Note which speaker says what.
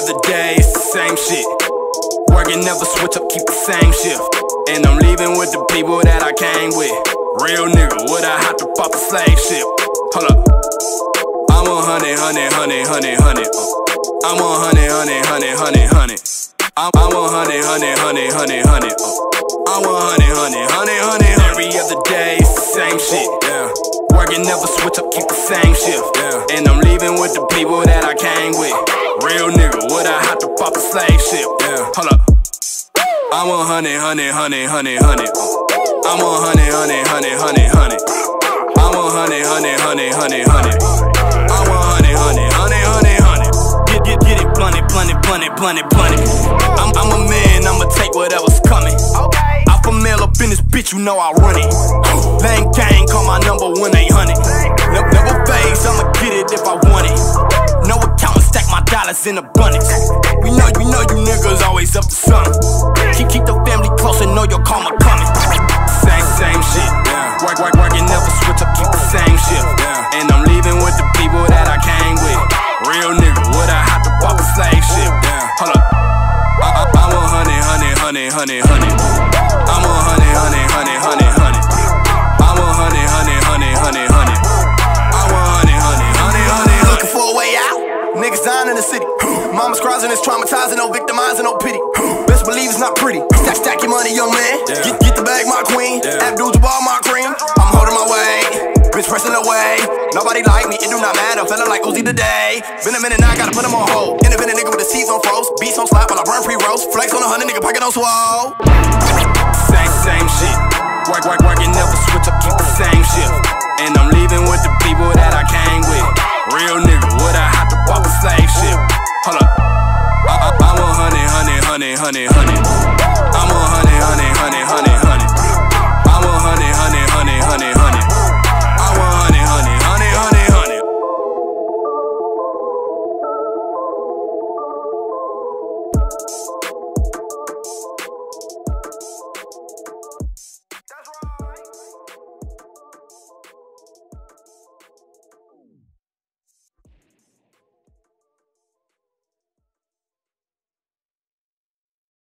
Speaker 1: other day, it's the same shit. Working, never switch up, keep the same shift. And I'm leaving with the people that I came with. Real nigga, would I have to pop a slave ship? Hold up. I'm 100, 100, 100, 100, 100. I'm 100, 100, 100, 100, 100. I'm 100, 100, 100, 100, 100. I'm 100, 100, 100, 100. Every other day, it's the same shit. Yeah. Working, never switch up, keep the same shift. Yeah. And I'm leaving with the people that I came with. Real nigga, would I have to pop a slave ship? Yeah. Hold up. I'm 100, 100, 100, 100, 100. I'm 100, 100, 100, 100, 100. I'm 100, 100, 100, 100, 100. I'm 100, 100, 100, 100, 100. Get it, blunt it, blunt it, blunt it, blunt it, blunt it. I'm a man, I'ma take whatever's coming. Alpha male up in this bitch, you know I run it. Lane gang, call my number 1-800. Never phase, I'ma get it if I want it. No accountant, stack my dollars in abundance. We know you niggas always up to something. Keep the family close and know your karma coming. Same shit. Yeah. Working, never switch up, keep the same shift. Yeah. And I'm leaving with the people that I came with. Real nigga, would I have to pop a slave ship? Yeah. Hold up. I'm 100, 100, 100, 100, 100. I'm 100, 100, 100, 100, 100. I'm 100, 100, 100, 100, 100. I'm 100, 100, 100, 100. Looking for a way out. Niggas dying in the city. Mama's crossing, it's traumatizing, no victimizing, no pity. Best believe it's not pretty. Stack your money, young man. Yeah. Get the bag, my queen. Yeah. Abdul-Jabbar, my cream. I'm holding my way. Bitch pressing away. Nobody like me, it do not matter. Feeling like Uzi today. Been a minute now, gotta put them on hold. Independent nigga with the seats on froze. Beats on slap while I burn pre-roast. Flex on 100, nigga pocket on swole. Same shit. Working, never switch up, keep the same shift. And I'm leaving with the people that I came with. Real nigga, would I have to pop a slave ship? Hold up. I'm 100, 100, 100, 100, 100.